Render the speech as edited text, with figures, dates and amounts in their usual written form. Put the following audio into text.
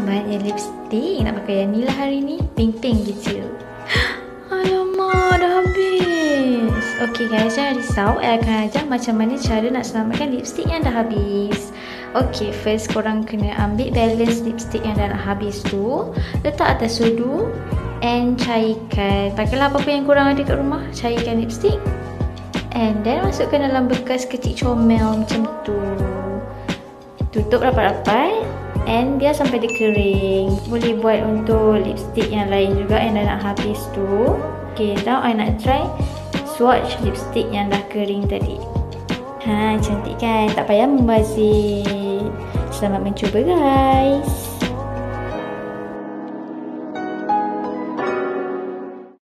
banyak lipstick. Nak pakai yang ni lah hari ni. Pink-pink gitu. Alamak, dah habis. Okay guys, jangan risau. I akan ajar macam mana cara nak selamatkan lipstick yang dah habis. Okay, first korang kena ambil balance lipstick yang dah nak habis tu. Letak atas sudu. And cairkan. Pakailah apa-apa yang korang ada kat rumah. Cairkan lipstick. And then masukkan dalam bekas kecil comel macam tu. Tutup rapat-rapat. And biar sampai dia kering. Boleh buat untuk lipstick yang lain juga yang dah nak habis tu. Okay, now I nak try swatch lipstick yang dah kering tadi. Cantik kan? Tak payah membazir. Selamat mencuba guys.